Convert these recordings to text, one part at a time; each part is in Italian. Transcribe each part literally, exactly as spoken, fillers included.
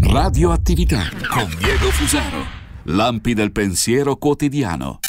Radioattività con Diego Fusaro. Lampi del pensiero quotidiano.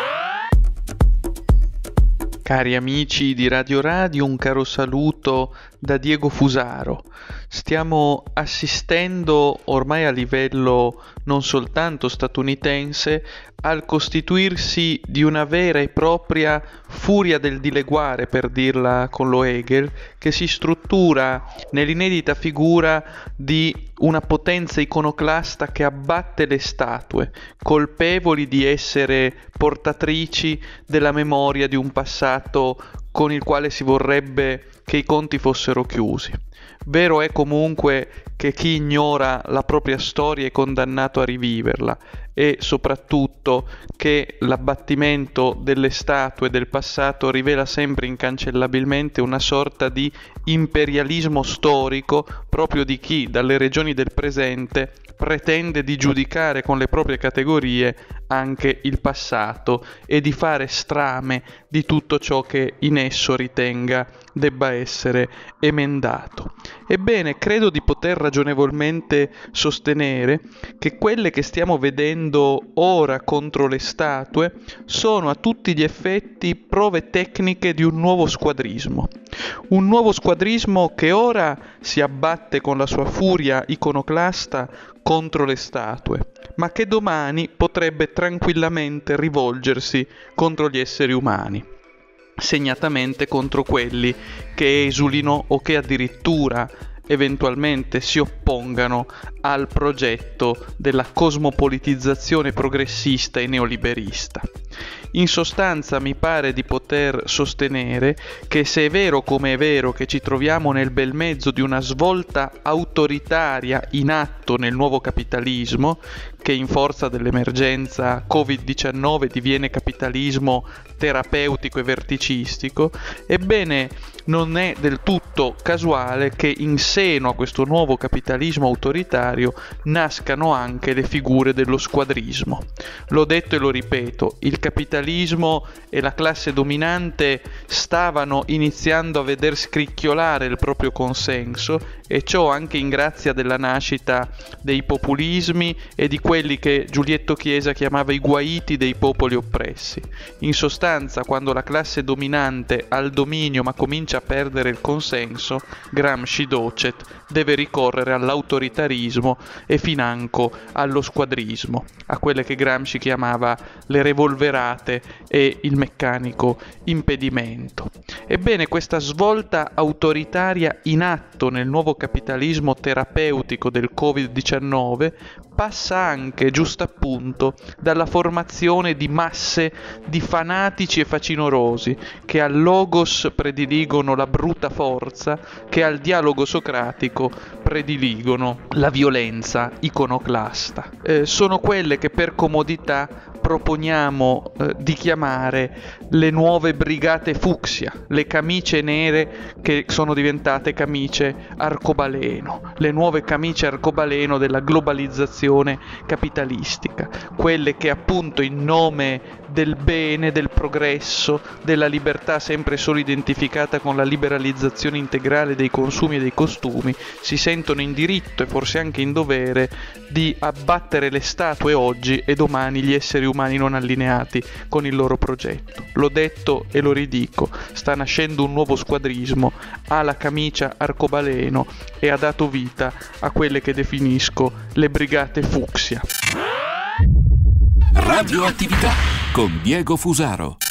Cari amici di Radio Radio, un caro saluto da Diego Fusaro. Stiamo assistendo ormai a livello non soltanto statunitense al costituirsi di una vera e propria furia del dileguare, per dirla con lo Hegel, che si struttura nell'inedita figura di una potenza iconoclasta che abbatte le statue, colpevoli di essere portatrici della memoria di un passato con il quale si vorrebbe che i conti fossero chiusi. Vero è comunque che chi ignora la propria storia è condannato a riviverla, e soprattutto che l'abbattimento delle statue del passato rivela sempre incancellabilmente una sorta di imperialismo storico proprio di chi dalle regioni del presente pretende di giudicare con le proprie categorie anche il passato e di fare strame di tutto ciò che in esso ritenga debba essere emendato. Ebbene, credo di poter ragionevolmente sostenere che quelle che stiamo vedendo ora contro le statue sono a tutti gli effetti prove tecniche di un nuovo squadrismo. Un nuovo squadrismo che ora si abbatte con la sua furia iconoclasta contro le statue, ma che domani potrebbe tranquillamente rivolgersi contro gli esseri umani, segnatamente contro quelli che esulino o che addirittura eventualmente si oppongano al progetto della cosmopolitizzazione progressista e neoliberista. In sostanza mi pare di poter sostenere che, se è vero come è vero che ci troviamo nel bel mezzo di una svolta autoritaria in atto nel nuovo capitalismo, che in forza dell'emergenza covid diciannove diviene capitalismo terapeutico e verticistico, ebbene non è del tutto casuale che in seno a questo nuovo capitalismo autoritario nascano anche le figure dello squadrismo. L'ho detto e lo ripeto, il capitalismo e la classe dominante stavano iniziando a veder scricchiolare il proprio consenso, e ciò anche in grazia della nascita dei populismi e di quelli che Giulietto Chiesa chiamava i guaiti dei popoli oppressi. In sostanza, quando la classe dominante ha il dominio ma comincia a perdere il consenso, Gramsci docet deve ricorrere all'autoritarismo e financo allo squadrismo, a quelle che Gramsci chiamava le revolverate e il meccanico impedimento. Ebbene, questa svolta autoritaria in atto nel nuovo capitalismo terapeutico del covid diciannove passa anche, giusto appunto, dalla formazione di masse di fanatici e facinorosi che al logos prediligono la bruta forza, che al dialogo socratico prediligono la violenza iconoclasta. Eh, sono quelle che per comodità proponiamo eh, di chiamare le nuove brigate fucsia, le camicie nere che sono diventate camicie arcobaleno, le nuove camicie arcobaleno della globalizzazione capitalistica, quelle che appunto in nome del bene, del progresso, della libertà sempre solo identificata con la liberalizzazione integrale dei consumi e dei costumi, si sentono in diritto e forse anche in dovere di abbattere le statue oggi e domani gli esseri umani non allineati con il loro progetto. L'ho detto e lo ridico, sta nascendo un nuovo squadrismo, ha la camicia arcobaleno e ha dato vita a quelle che definisco le brigate fucsia. Radioattività con Diego Fusaro.